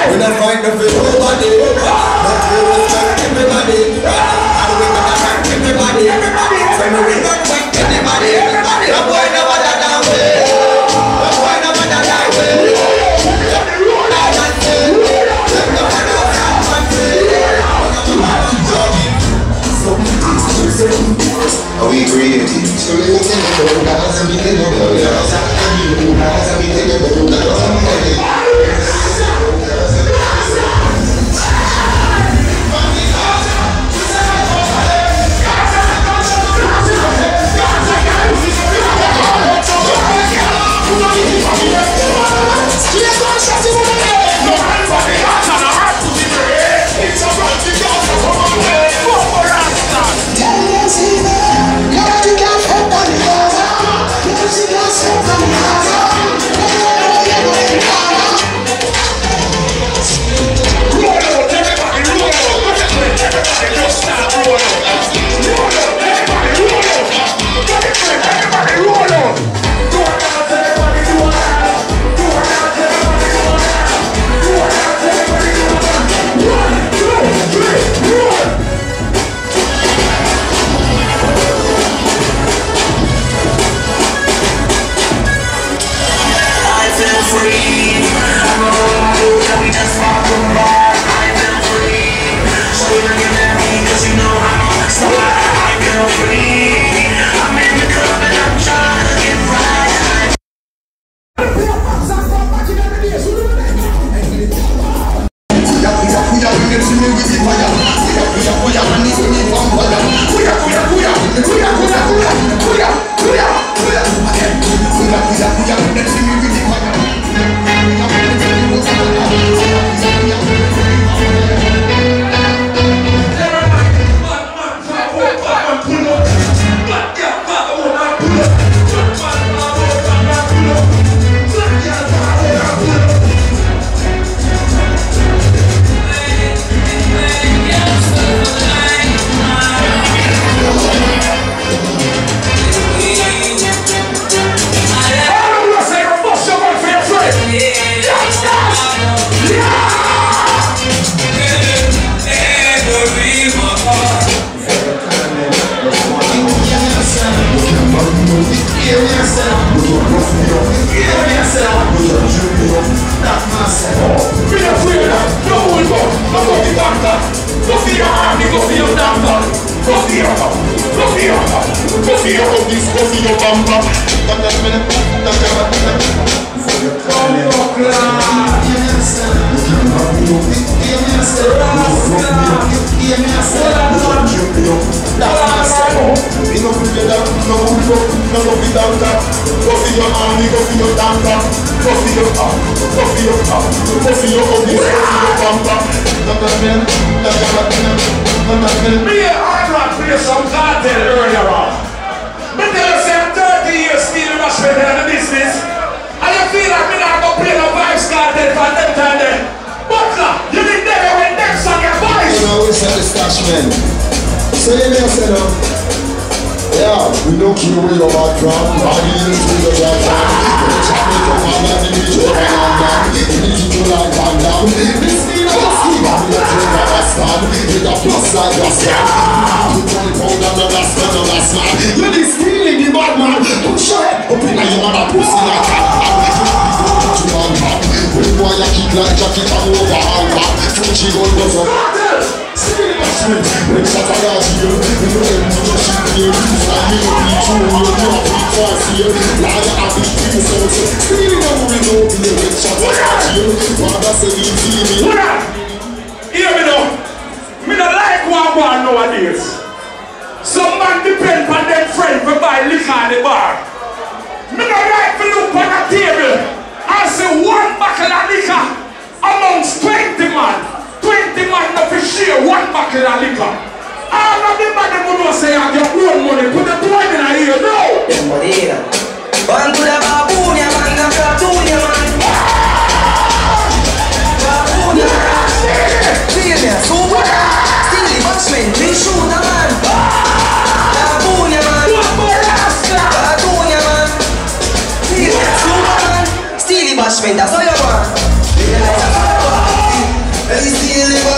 We don't fight no for nobody. But we respect everybody. And we gonna thank everybody. So we will not fight anybody. The boy never that way. The boy never that way. Are we creative? So we look in the guys and we take up the guys and we take up the guys.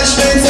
punishment.